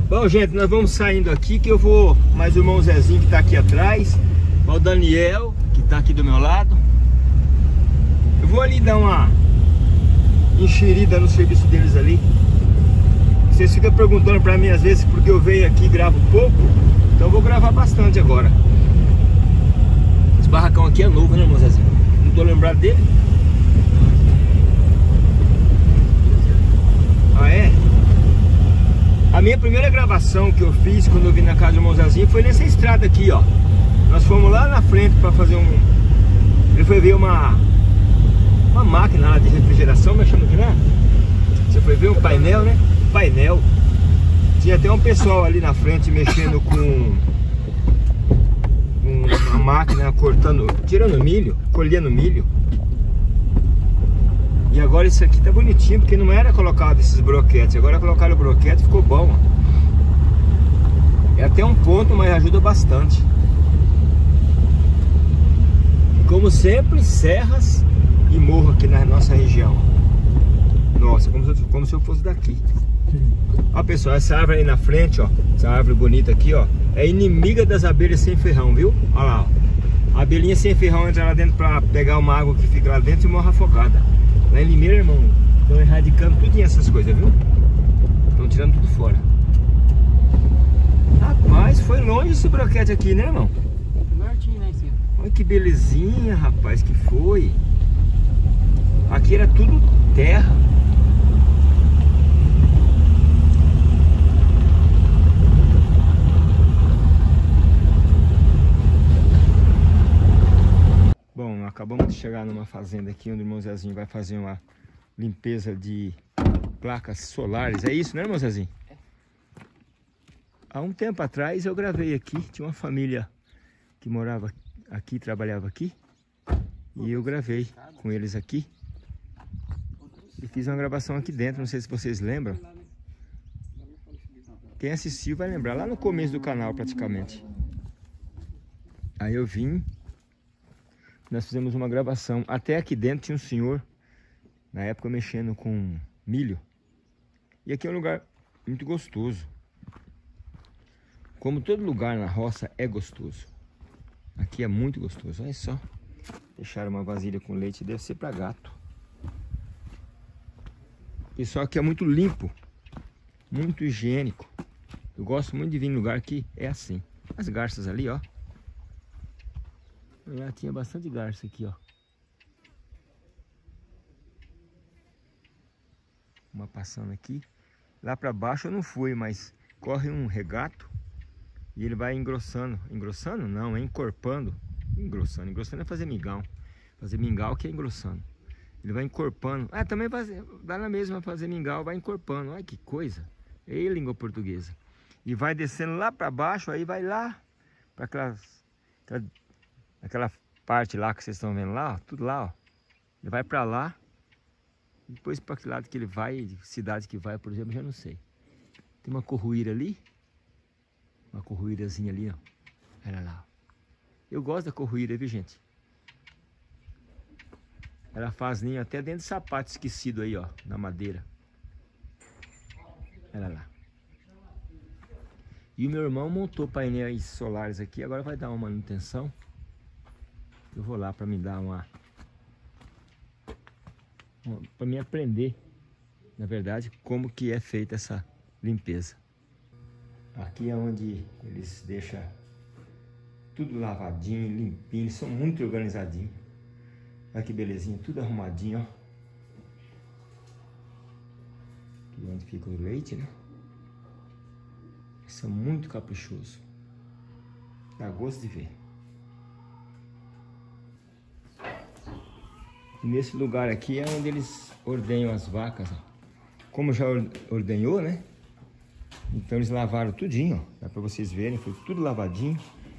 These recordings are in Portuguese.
Bom, gente, nós vamos saindo aqui que eu vou mais o irmão Zezinho que tá aqui atrás, o Daniel que tá aqui do meu lado. Eu vou ali dar uma enxerida no serviço deles ali. Vocês ficam perguntando pra mim às vezes porque eu venho aqui e gravo pouco, então eu vou gravar bastante agora. Esse barracão aqui é novo, né, irmão Zezinho? Não tô lembrado dele. Ah, é? A minha primeira gravação que eu fiz quando eu vim na casa do irmão Zezinho foi nessa estrada aqui, ó. Nós fomos lá na frente pra fazer um... Ele foi ver uma máquina lá de refrigeração, nós chamamos de lá. Você foi ver um painel, né? Painel. Tinha até um pessoal ali na frente mexendo com uma máquina cortando, tirando milho, colhendo milho. E agora isso aqui tá bonitinho, porque não era colocado esses broquetes. Agora colocaram o broquete e ficou bom, ó. É até um ponto, mas ajuda bastante. E como sempre, serras e morro aqui na nossa região. Nossa, como se eu fosse daqui. Ó, pessoal, essa árvore aí na frente, ó, essa árvore bonita aqui, ó, é inimiga das abelhas sem ferrão, viu? Olha lá, ó. A abelhinha sem ferrão entra lá dentro pra pegar uma água que fica lá dentro e morre afogada. Lá em Limeira, irmão, estão erradicando tudo essas coisas, viu? Estão tirando tudo fora. Rapaz, foi longe esse broquete aqui, né, irmão? Nortinho lá em cima. Olha que belezinha, rapaz, que foi. Aqui era tudo terra. Bom, acabamos de chegar numa fazenda aqui onde o irmão Zezinho vai fazer uma limpeza de placas solares. É isso, né, irmão Zezinho? É. Há um tempo atrás eu gravei aqui, tinha uma família que morava aqui, trabalhava aqui, e eu gravei com eles aqui. E fiz uma gravação aqui dentro, não sei se vocês lembram. Quem assistiu vai lembrar, lá no começo do canal praticamente. Aí eu vim, nós fizemos uma gravação. Até aqui dentro tinha um senhor, na época mexendo com milho. E aqui é um lugar muito gostoso. Como todo lugar na roça é gostoso. Aqui é muito gostoso, olha só. Deixaram uma vasilha com leite, deve ser para gato. Pessoal, aqui é muito limpo, muito higiênico. Eu gosto muito de vir em lugar que é assim. As garças ali, ó. Já tinha bastante garça aqui, ó. Uma passando aqui. Lá pra baixo eu não fui, mas corre um regato e ele vai engrossando. Engrossando? Não, é encorpando. Engrossando. Engrossando é fazer mingau. Fazer mingau que é engrossando. Ele vai encorpando. Ah, também dá na mesma fazer mingau, vai encorpando. Olha que coisa. É língua portuguesa. E vai descendo lá pra baixo, aí vai lá pra aquela parte lá que vocês estão vendo lá, ó, tudo lá, ó. Ele vai pra lá. Depois para que lado que ele vai, cidade que vai, por exemplo, já não sei. Tem uma corruíra ali. Uma corruírazinha ali, ó. Olha lá. Eu gosto da corruíra, viu, gente? Ela faz ninho até dentro de sapato esquecido aí, ó, na madeira. Olha lá. E o meu irmão montou painéis solares aqui, agora vai dar uma manutenção. Eu vou lá para me dar para me aprender, na verdade, como que é feita essa limpeza. Aqui é onde eles deixam tudo lavadinho, limpinho, eles são muito organizadinhos. Olha que belezinha, tudo arrumadinho, ó. Aqui é onde fica o leite, né? Eles são muito caprichosos. Dá gosto de ver. E nesse lugar aqui é onde eles ordenham as vacas, ó. Como já ordenhou, né? Então eles lavaram tudinho, ó. Dá pra vocês verem, foi tudo lavadinho.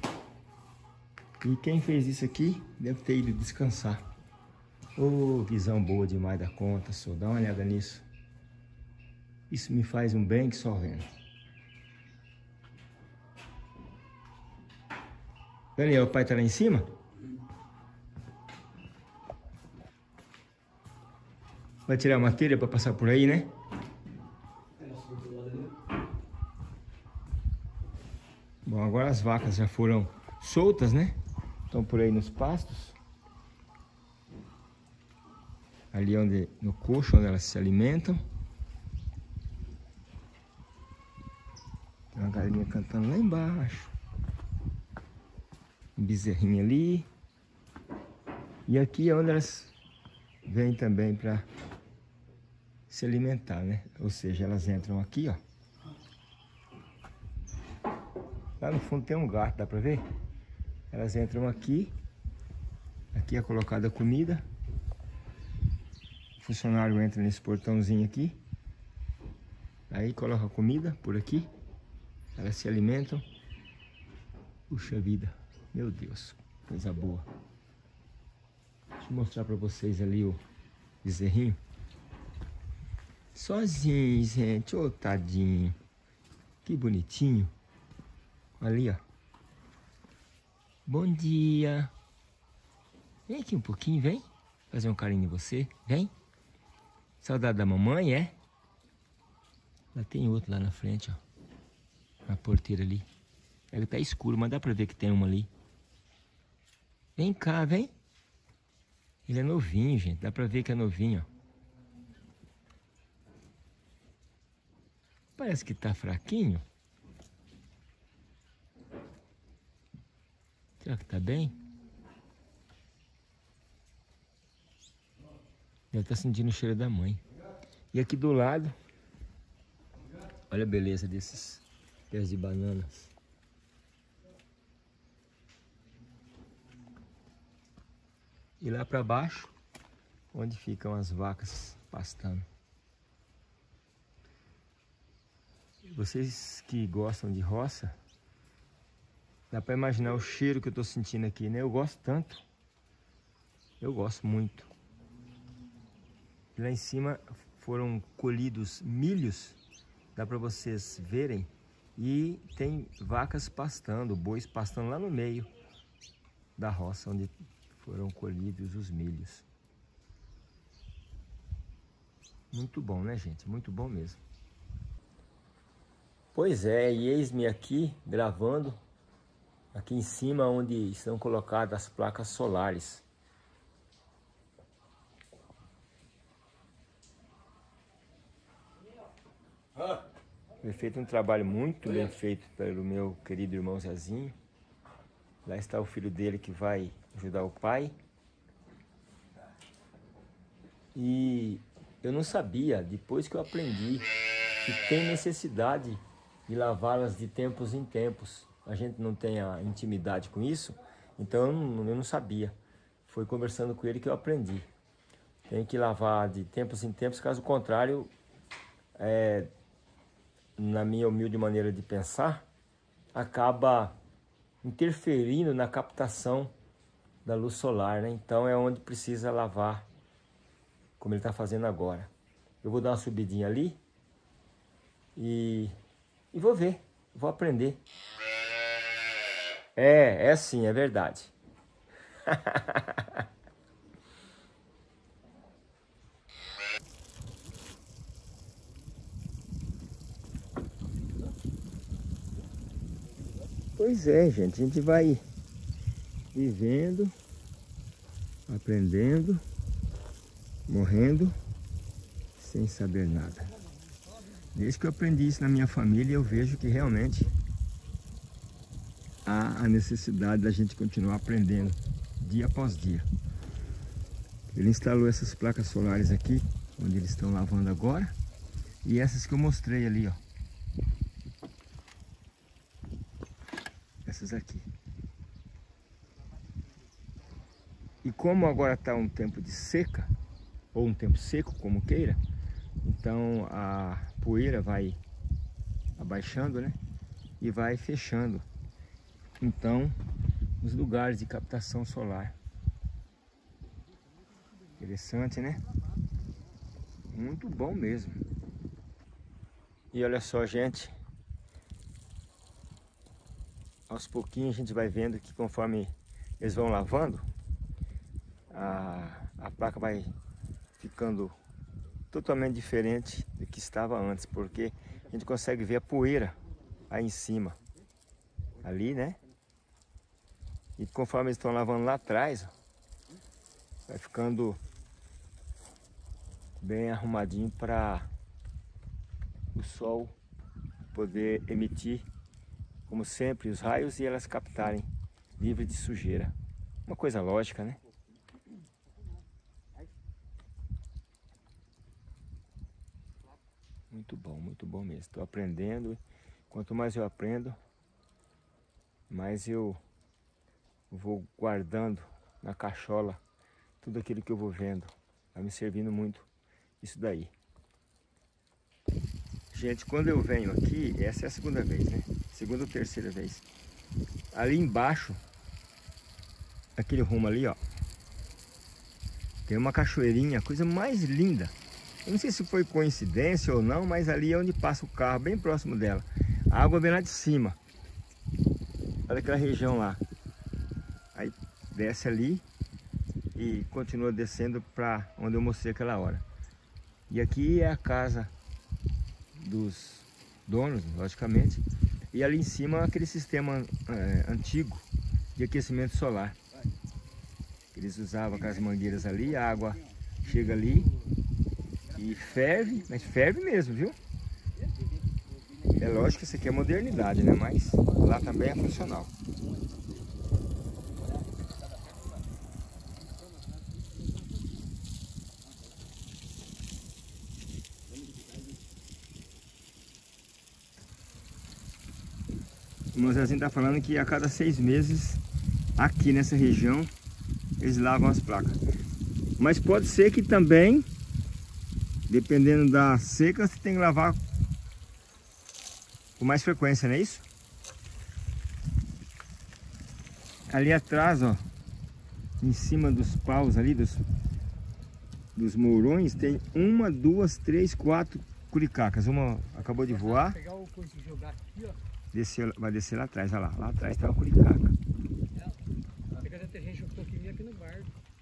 E quem fez isso aqui deve ter ido descansar. Ô, visão boa demais da conta, só dá uma olhada nisso. Isso me faz um bem que só vendo. Daniel, o pai tá lá em cima? Vai tirar a matéria para passar por aí, né? Bom, agora as vacas já foram soltas, né? Estão por aí nos pastos. Ali no coxo, onde elas se alimentam. Tem uma galinha cantando lá embaixo. Um bezerrinho ali. E aqui é onde elas vêm também para se alimentar, né? Ou seja, elas entram aqui, ó. Lá no fundo tem um gato, dá pra ver? Elas entram aqui. Aqui é colocada a comida. O funcionário entra nesse portãozinho aqui. Aí coloca a comida por aqui. Elas se alimentam. Puxa vida, meu Deus, coisa boa. Deixa eu mostrar pra vocês ali o bezerrinho. Sozinho, gente, ô tadinho. Que bonitinho. Ali, ó. Bom dia. Vem aqui um pouquinho, vem. Fazer um carinho em você, vem. Saudade da mamãe, é? Lá tem outro lá na frente, ó. Na porteira ali. Ele tá escuro, mas dá pra ver que tem uma ali. Vem cá, vem. Ele é novinho, gente. Dá pra ver que é novinho, ó. Parece que tá fraquinho. Será que tá bem? Ele tá sentindo o cheiro da mãe. E aqui do lado, olha a beleza desses pés de bananas. E lá para baixo, onde ficam as vacas pastando. Vocês que gostam de roça, dá para imaginar o cheiro que eu tô sentindo aqui, né? Eu gosto tanto. Eu gosto muito. Lá em cima foram colhidos milhos, dá para vocês verem. E tem vacas pastando, bois pastando lá no meio da roça onde foram colhidos os milhos. Muito bom, né, gente? Muito bom mesmo. Pois é, e eis-me aqui gravando aqui em cima onde estão colocadas as placas solares. Foi feito um trabalho muito bem feito pelo meu querido irmão Zezinho. Lá está o filho dele que vai ajudar o pai. E eu não sabia, depois que eu aprendi, que tem necessidade de lavá-las de tempos em tempos. A gente não tem a intimidade com isso, então eu não sabia. Foi conversando com ele que eu aprendi. Tem que lavar de tempos em tempos, caso contrário, na minha humilde maneira de pensar, acaba interferindo na captação da luz solar, né? Então é onde precisa lavar, como ele está fazendo agora. Eu vou dar uma subidinha ali e vou ver, vou aprender. É assim, é verdade. Pois é, gente, a gente vai vivendo, aprendendo, morrendo, sem saber nada. Desde que eu aprendi isso na minha família, eu vejo que realmente há a necessidade da gente continuar aprendendo dia após dia. Ele instalou essas placas solares aqui, onde eles estão lavando agora, e essas que eu mostrei ali, ó. Essas aqui. E como agora está um tempo de seca, ou um tempo seco, como queira, então a poeira vai abaixando, né? E vai fechando, então, os lugares de captação solar. Interessante, né? Muito bom mesmo. E olha só, gente. Aos pouquinhos a gente vai vendo que conforme eles vão lavando, a placa vai ficando totalmente diferente do que estava antes, porque a gente consegue ver a poeira aí em cima. ali, né? E conforme eles estão lavando lá atrás, ó, vai ficando bem arrumadinho para o sol poder emitir, como sempre, os raios e elas captarem livre de sujeira. Uma coisa lógica, né? Muito bom mesmo. Estou aprendendo. Quanto mais eu aprendo, mais eu vou guardando na cachola tudo aquilo que eu vou vendo. Vai me servindo muito isso daí. Gente, quando eu venho aqui, essa é a segunda vez, né? Segunda ou terceira vez. Ali embaixo, aquele rumo ali, ó, tem uma cachoeirinha, a coisa mais linda. Eu não sei se foi coincidência ou não, mas ali é onde passa o carro, bem próximo dela. A água vem lá de cima. Olha aquela região lá. Aí desce ali e continua descendo para onde eu mostrei aquela hora. E aqui é a casa dos donos, logicamente. E ali em cima aquele sistema antigo de aquecimento solar. Eles usavam aquelas mangueiras ali, a água chega ali e ferve, mas ferve mesmo, viu? É lógico que isso aqui é modernidade, né? Mas lá também é funcional. O meu Zezinho tá falando que a cada 6 meses, aqui nessa região, eles lavam as placas. Mas pode ser que também, dependendo da seca, você tem que lavar com mais frequência, não é isso? Ali atrás, ó, em cima dos paus ali, dos mourões, tem 1, 2, 3, 4 curicacas. Uma acabou de voar. Pegar o coisa e jogar aqui, ó. Vai descer lá atrás, olha lá. Lá atrás tá uma curicaca. Pegar detergente, eu tô aqui no bar.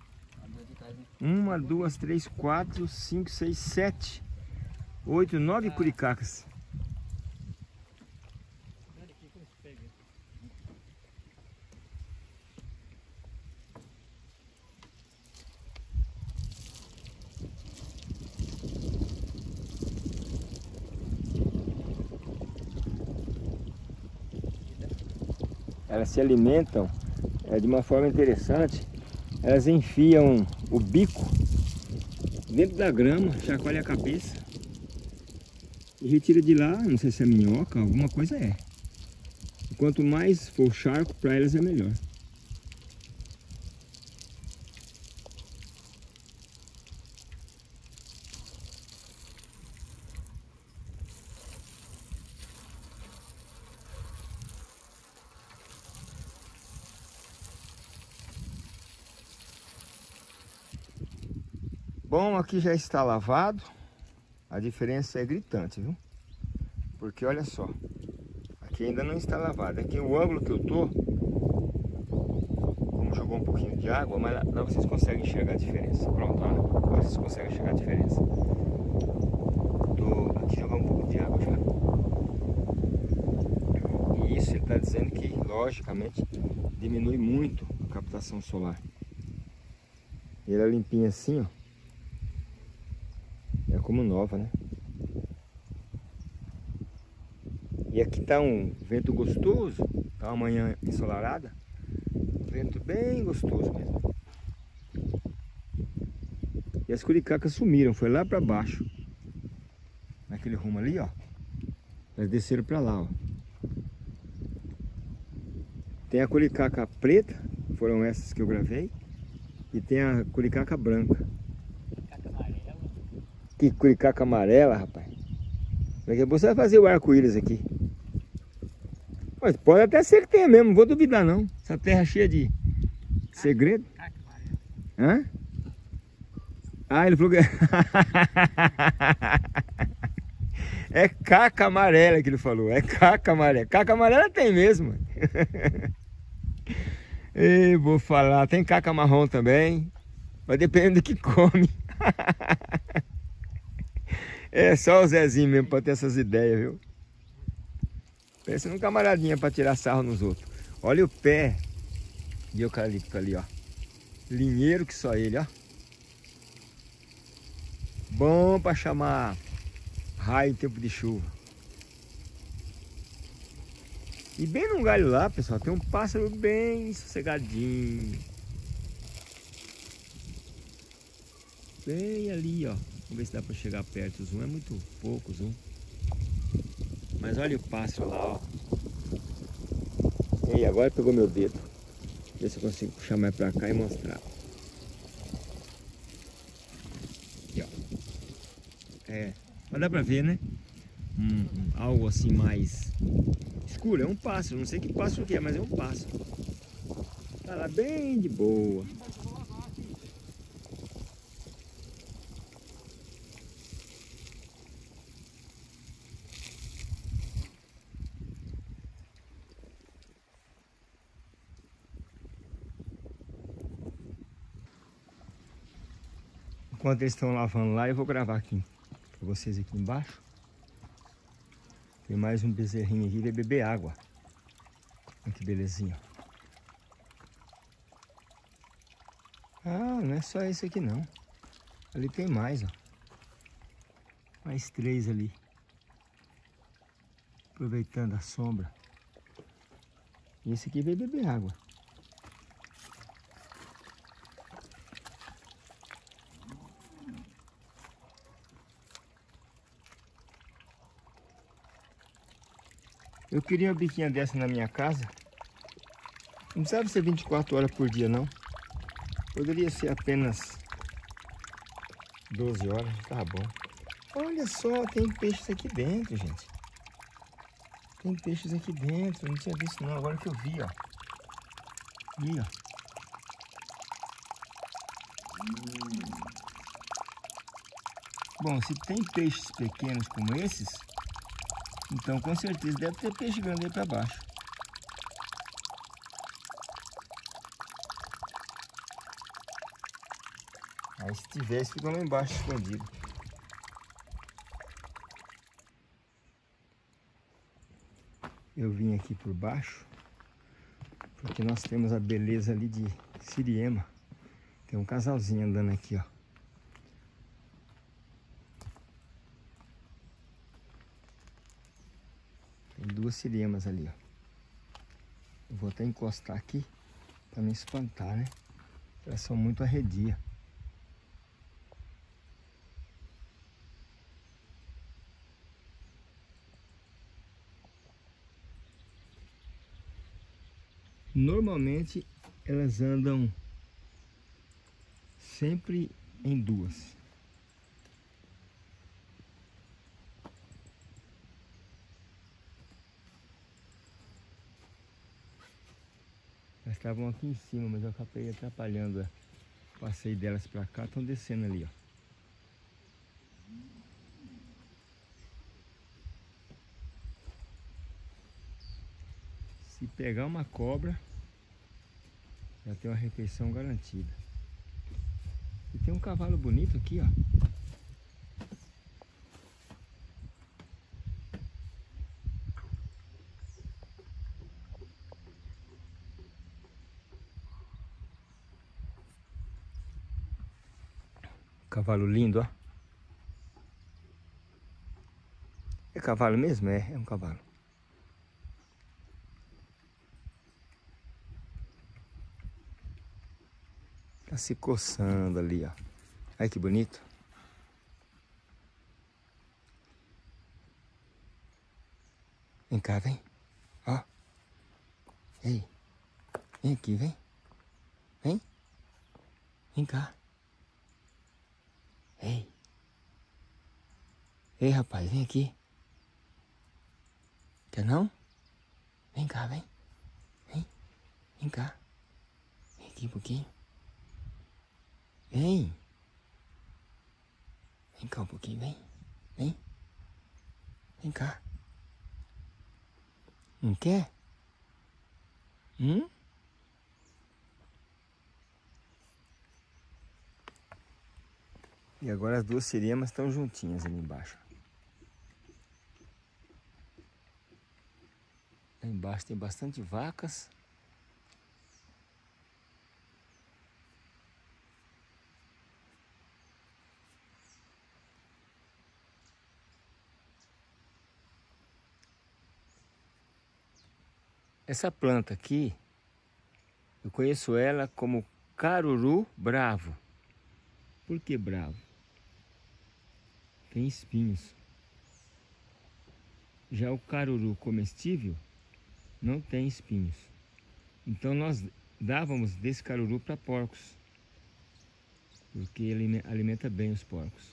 1, 2, 3, 4, 5, 6, 7, 8, 9 curicacas. Elas se alimentam de uma forma interessante. Elas enfiam o bico dentro da grama, chacoalha a cabeça e retira de lá, não sei se é minhoca, alguma coisa é. E quanto mais for o charco, para elas é melhor. Bom, aqui já está lavado. A diferença é gritante, viu? Porque olha só, aqui ainda não está lavado. Aqui o ângulo que eu tô, como jogou um pouquinho de água, mas lá vocês conseguem enxergar a diferença. Pronto, olha, vocês conseguem enxergar a diferença. Tô aqui jogando um pouco de água já. E isso ele está dizendo que, logicamente, diminui muito a captação solar. E ele é limpinho assim, ó. É como nova, né? E aqui tá um vento gostoso. Tá uma manhã ensolarada. Vento bem gostoso mesmo. E as curicacas sumiram, foi lá para baixo. Naquele rumo ali, ó. Elas desceram para lá, ó. Tem a curicaca preta, foram essas que eu gravei. E tem a curicaca branca. Que curicaca amarela, rapaz. Daqui a pouco você vai fazer o arco-íris aqui. Mas pode até ser que tenha mesmo, não vou duvidar não. Essa terra cheia de segredo. Hã? Ah, ele falou que... É caca amarela que ele falou. É caca amarela. Caca amarela tem mesmo. Ei, vou falar. Tem caca marrom também. Mas depende do que come. É só o Zezinho mesmo para ter essas ideias, viu? Parecendo um camaradinha para tirar sarro nos outros. Olha o pé de eucalipto ali, ó. Linheiro que só ele, ó. Bom para chamar raio em tempo de chuva. E bem no galho lá, pessoal, tem um pássaro bem sossegadinho. Bem ali, ó. Vamos ver se dá para chegar perto. O zoom é muito pouco, o zoom. Mas olha o pássaro lá, ó. E aí, agora pegou meu dedo. Ver se eu consigo puxar mais pra cá e mostrar. Aqui, ó. Mas dá pra ver, né? Algo assim mais escuro. É um pássaro. Não sei que pássaro que é, mas é um pássaro. Tá lá bem de boa. Enquanto eles estão lavando lá, eu vou gravar aqui para vocês aqui embaixo. Tem mais um bezerrinho aqui, vai beber água. Olha que belezinha. Ah, não é só esse aqui não. Ali tem mais, ó. Mais 3 ali. Aproveitando a sombra. E esse aqui vai beber água. Eu queria uma biquinha dessa na minha casa. Não precisava ser 24 horas por dia, não. Poderia ser apenas 12 horas, tá bom. Olha só, tem peixes aqui dentro, gente. Tem peixes aqui dentro, eu não tinha visto não, agora que eu vi, ó. Ali, ó. Bom, se tem peixes pequenos como esses, então com certeza deve ter peixe grande aí pra baixo. Aí se tivesse, ficam lá embaixo escondido. Eu vim aqui por baixo, porque nós temos a beleza ali de siriema. Tem um casalzinho andando aqui, ó. Tem 2 siriemas ali, ó. Eu vou até encostar aqui para não espantar, né? Elas são muito arredias. Normalmente elas andam sempre em 2. Elas estavam aqui em cima, mas eu acabei atrapalhando o passeio delas pra cá. Estão descendo ali, ó. Se pegar uma cobra, já tem uma refeição garantida. E tem um cavalo bonito aqui, ó. Cavalo lindo, ó. É cavalo mesmo? É um cavalo. Tá se coçando ali, ó. Olha que bonito. Vem cá, vem. Ó. Ei. Vem aqui, vem. Vem. Vem cá. Ei. Ei, rapaz, vem aqui. Quer não? Vem cá, vem. Vem. Vem cá. Vem aqui um pouquinho. Vem. Vem cá um pouquinho, vem. Vem. Vem cá. Não quer? E agora as 2 siriemas estão juntinhas ali embaixo. Lá embaixo tem bastante vacas. Essa planta aqui, eu conheço ela como caruru bravo. Por que bravo? Tem espinhos. Já o caruru comestível não tem espinhos. Então nós dávamos desse caruru para porcos, porque ele alimenta bem os porcos.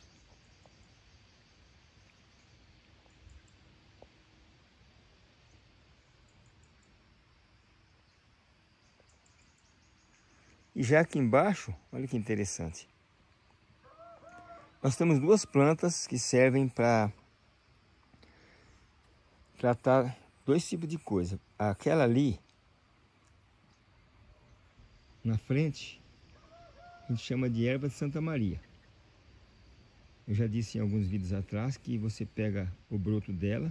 E já aqui embaixo, olha que interessante. Nós temos duas plantas que servem para tratar dois tipos de coisa. Aquela ali, na frente, a gente chama de erva de Santa Maria. Eu já disse em alguns vídeos atrás que você pega o broto dela,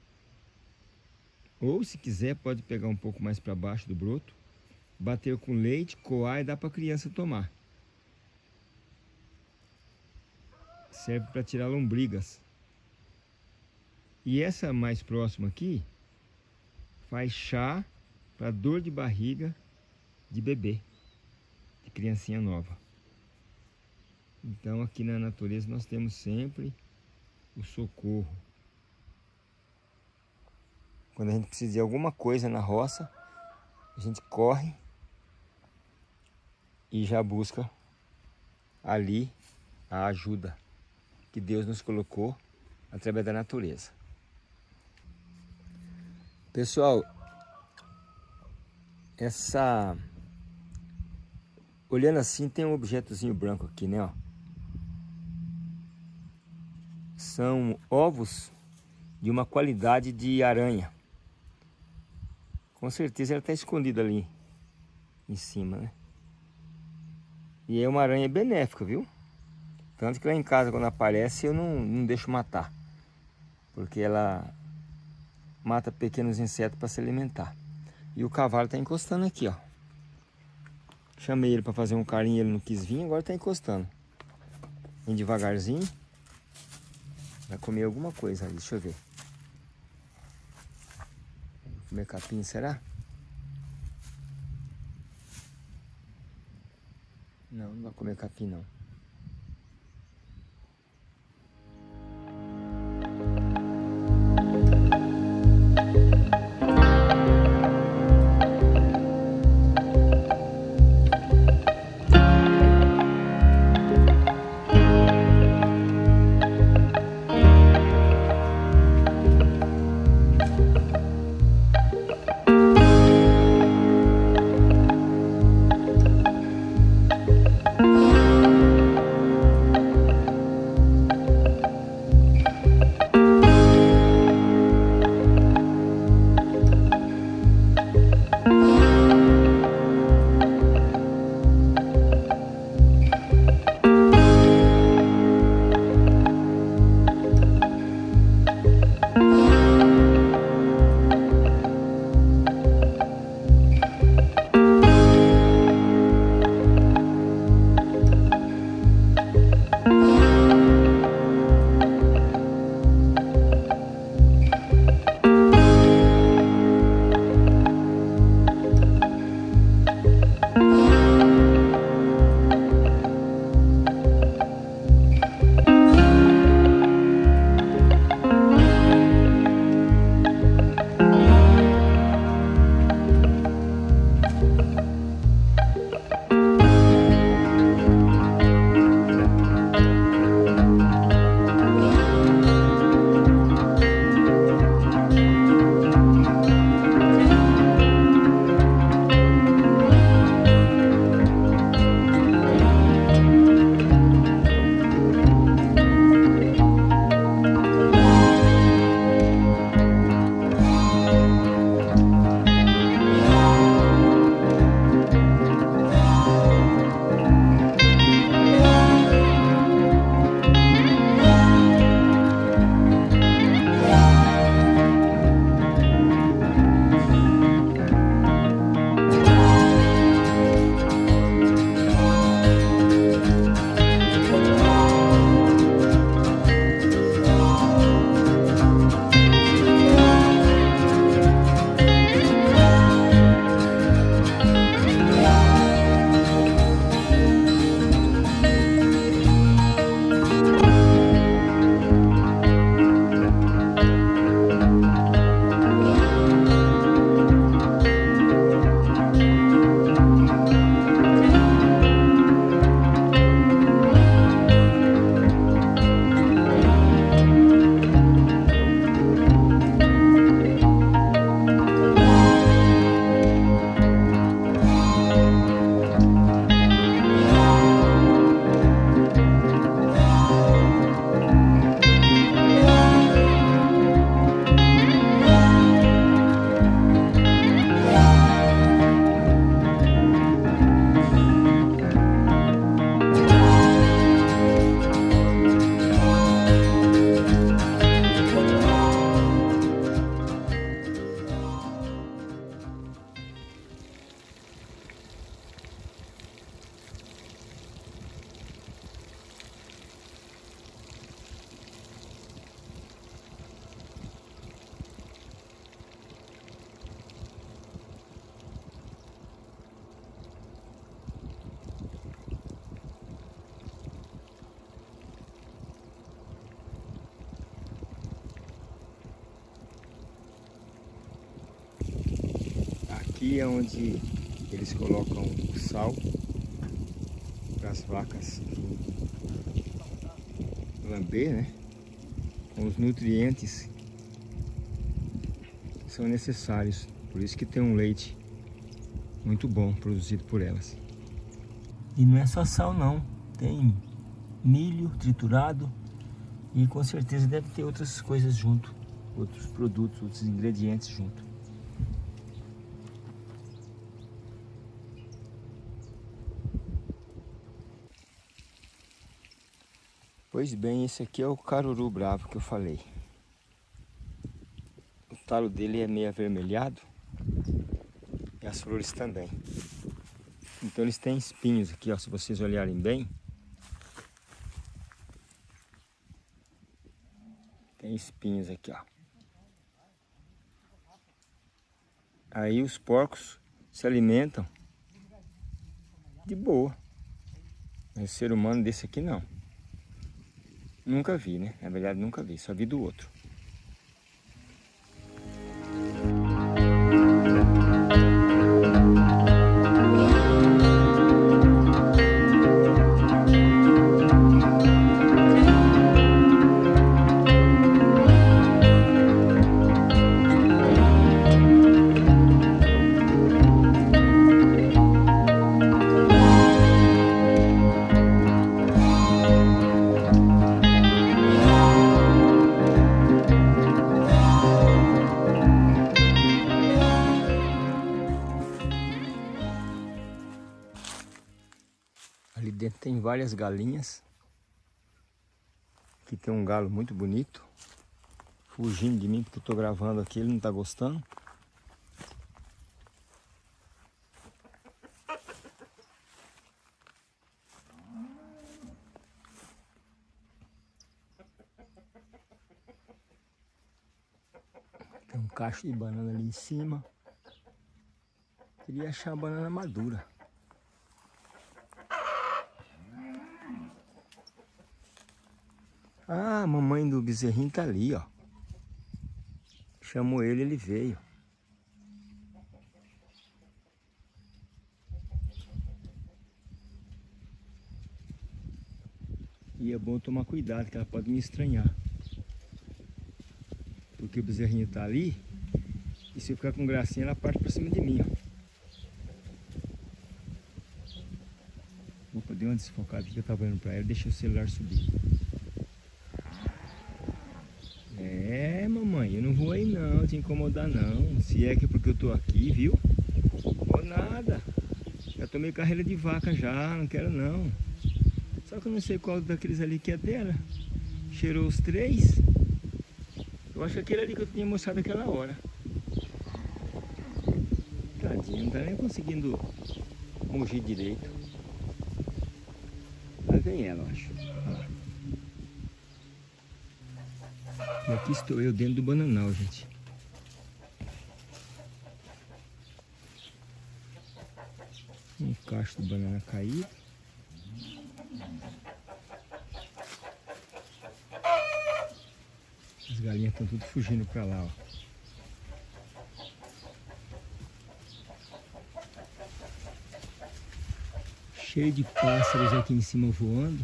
ou se quiser pode pegar um pouco mais para baixo do broto, bater com leite, coar e dar para a criança tomar. Serve para tirar lombrigas. E essa mais próxima aqui faz chá para dor de barriga de bebê, de criancinha nova. Então aqui na natureza nós temos sempre o socorro. Quando a gente precisa de alguma coisa na roça, a gente corre e já busca ali a ajuda que Deus nos colocou através da natureza. Pessoal, olhando assim, tem um objetozinho branco aqui, né? Ó. São ovos de uma qualidade de aranha. Com certeza ela está escondida ali em cima, né? E é uma aranha benéfica, viu? Tanto que lá em casa, quando aparece, eu não deixo matar. Porque ela mata pequenos insetos para se alimentar. E o cavalo está encostando aqui, ó. Chamei ele para fazer um carinho, ele não quis vir, agora está encostando. Vem devagarzinho. Vai comer alguma coisa ali, deixa eu ver. Vai comer capim, será? Não, não vai comer capim não. Aqui é onde eles colocam o sal para as vacas lamber, né? Com os nutrientes que são necessários. Por isso que tem um leite muito bom produzido por elas. E não é só sal não, tem milho triturado e com certeza deve ter outras coisas junto, outros produtos, outros ingredientes junto. Pois bem, esse aqui é o caruru bravo que eu falei. O talo dele é meio avermelhado e as flores também. Então eles têm espinhos aqui, ó, se vocês olharem bem. Tem espinhos aqui, ó. Aí os porcos se alimentam de boa. Mas o ser humano desse aqui não. Nunca vi, né? Na verdade nunca vi, só vi do outro. Ali dentro tem várias galinhas. Aqui tem um galo muito bonito, fugindo de mim porque eu estou gravando aqui, ele não está gostando. Tem um cacho de banana ali em cima. Queria achar a banana madura. Ah, a mamãe do bezerrinho tá ali, ó. Chamou ele, ele veio. E é bom tomar cuidado, que ela pode me estranhar. Porque o bezerrinho tá ali, e se eu ficar com gracinha, ela parte pra cima de mim, ó. Opa, dei uma desfocada aqui que eu tava olhando pra ela, deixei o celular subir. É, mamãe, eu não vou aí não, te incomodar não. Se é que é porque eu tô aqui, viu? Vou nada. Já tomei carreira de vaca já, não quero não. Só que eu não sei qual daqueles ali que é dela. Cheirou os 3. Eu acho que aquele ali que eu tinha mostrado naquela hora. Tadinho, não tá nem conseguindo mugir direito. Lá vem ela, eu acho. Olha lá. E aqui estou eu dentro do bananal, gente. Um cacho de banana caído. As galinhas estão tudo fugindo para lá, ó. Cheio de pássaros aqui em cima voando.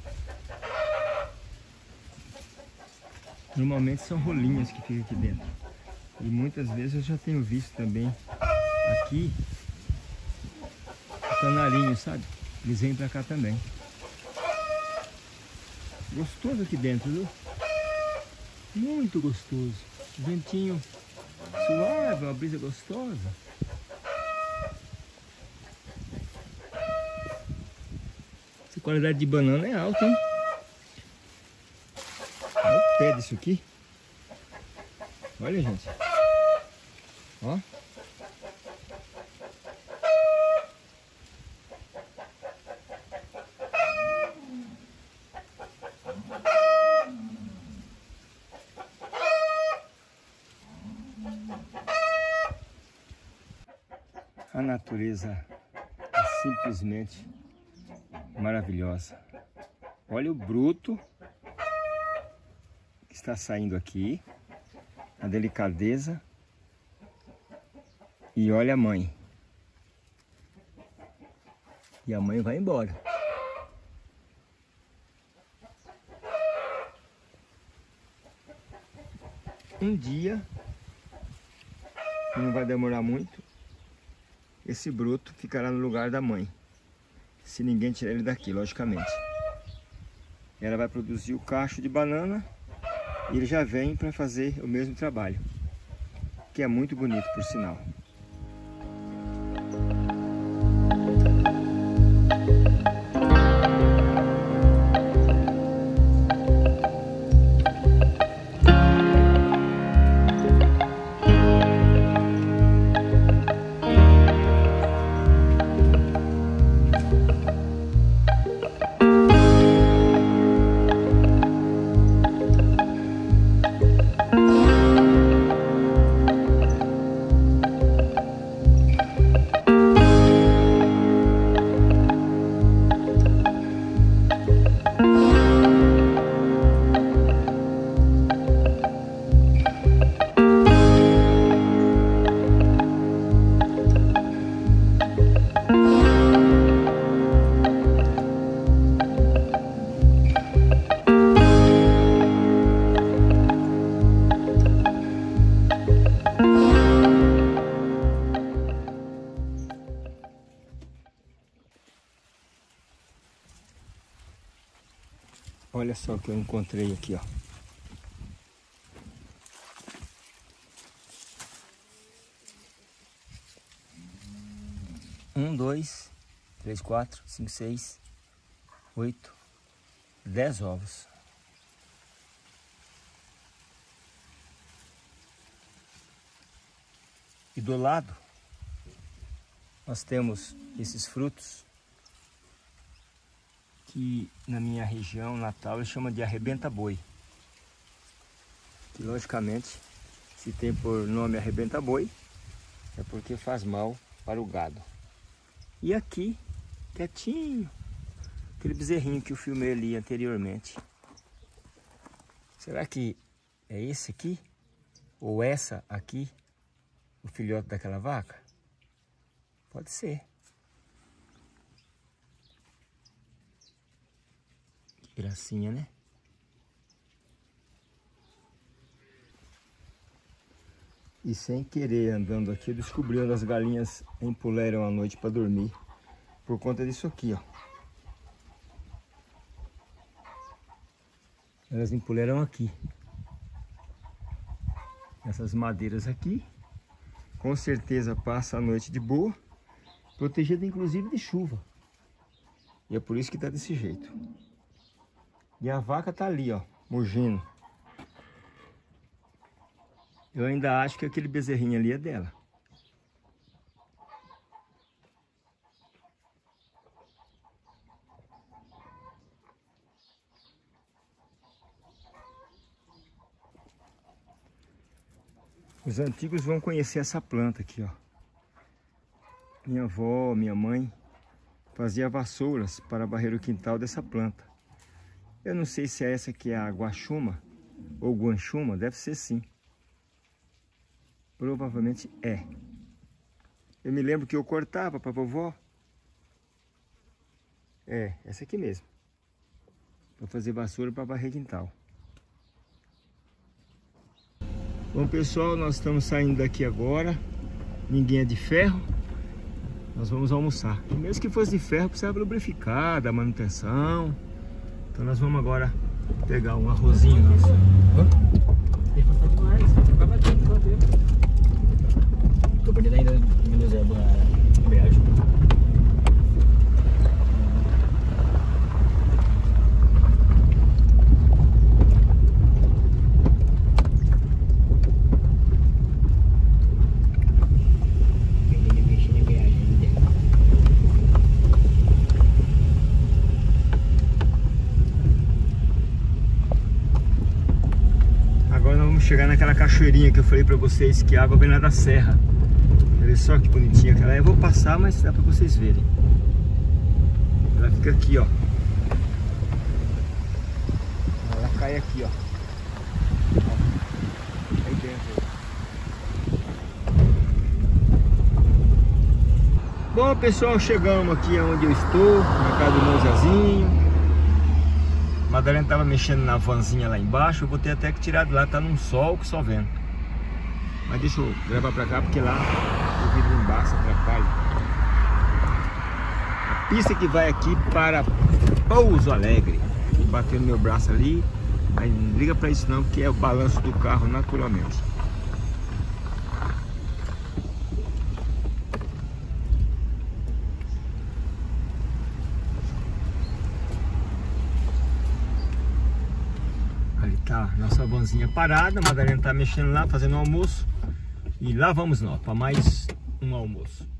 Normalmente são rolinhas que ficam aqui dentro. E muitas vezes eu já tenho visto também aqui o canarinho, sabe? Eles vêm pra cá também. Gostoso aqui dentro, viu? Muito gostoso. Ventinho suave, uma brisa gostosa. Essa qualidade de banana é alta, hein? Olha o pé disso aqui. Olha, gente. Ó. A natureza é simplesmente maravilhosa. Olha o bruto está saindo aqui, a delicadeza E olha a mãe. E a mãe vai embora. Um dia, não vai demorar muito, esse broto ficará no lugar da mãe. Se ninguém tirar ele daqui, logicamente. Ela vai produzir o cacho de banana e ele já vem para fazer o mesmo trabalho, que é muito bonito, por sinal. Olha só o que eu encontrei aqui, ó. Um, 2, 3, 4, 5, 6, 8, 10 ovos. E do lado nós temos esses frutos que na minha região natal eles chamam de arrebenta-boi. Que logicamente, se tem por nome arrebenta-boi, é porque faz mal para o gado. E aqui, quietinho, aquele bezerrinho que eu filmei ali anteriormente. Será que é esse aqui? Ou essa aqui? O filhote daquela vaca? Pode ser. Que gracinha, né? E sem querer, andando aqui, eu descobri onde as galinhas empuleram à noite para dormir. Por conta disso aqui, ó. Elas empuleram aqui. Essas madeiras aqui. Com certeza passa a noite de boa. Protegida inclusive de chuva. E é por isso que tá desse jeito. E a vaca tá ali, ó, mugindo. Eu ainda acho que aquele bezerrinho ali é dela. Os antigos vão conhecer essa planta aqui, ó. Minha avó, minha mãe fazia vassouras para varrer o quintal dessa planta. Eu não sei se é essa que é a guaxuma ou guanchuma, deve ser sim. Provavelmente é. Eu me lembro que eu cortava para vovó. É, essa aqui mesmo. Para fazer vassoura para varrer quintal. Bom pessoal, nós estamos saindo daqui agora. Ninguém é de ferro. Nós vamos almoçar. E mesmo que fosse de ferro, precisava lubrificar, dar manutenção. Então nós vamos agora pegar um arrozinho nosso. Deixa passar demais, vai bater no roteiro. Tô perdendo ainda a embreagem. Chegar naquela cachoeirinha que eu falei pra vocês que a água vem lá da serra. Olha só que bonitinha aquela. Eu vou passar, mas dá pra vocês verem. Ela fica aqui, ó. Ela cai aqui, ó. Aí dentro. Bom, pessoal, chegamos aqui onde eu estou, na casa do meu Zezinho. A Madalena tava mexendo na vanzinha lá embaixo. Eu vou ter até que tirar de lá, tá num sol que só vendo. Mas deixa eu gravar pra cá, porque lá o vidro embaixo atrapalha. A pista que vai aqui para Pouso Alegre. Bateu no meu braço ali. Aí não liga pra isso não, que é o balanço do carro naturalmente. Ali tá nossa vanzinha parada, a Madalena tá mexendo lá, fazendo um almoço. E lá vamos nós, para mais um almoço.